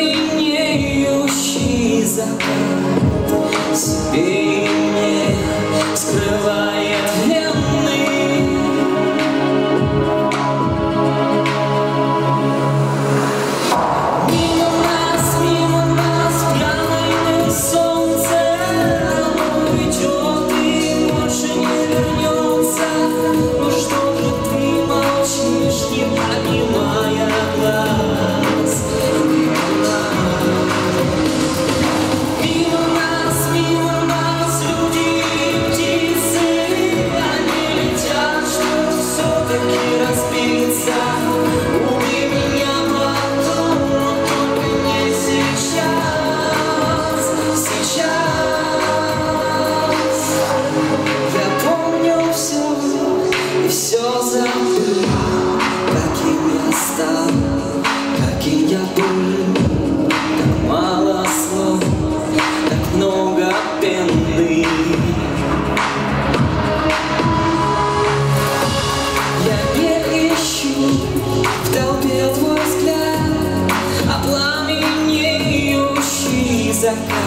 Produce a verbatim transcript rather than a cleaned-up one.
пламенеющий закат себе и мне скрывает вены. Мимо нас, мимо нас пьяное солнце, оно идет и больше не вернется. Ну что же ты молчишь, не поднимая глаз? Мимо нас, мимо нас люди и птицы, они летят, чтобы все-таки разбиться. Убей меня потом, но только не сейчас, сейчас. Я помню все и все забыл, каким я стал, каким я был. Так мало слов, так много пены. Я не ищу в толпе твой взгляд, а пламенеющий закат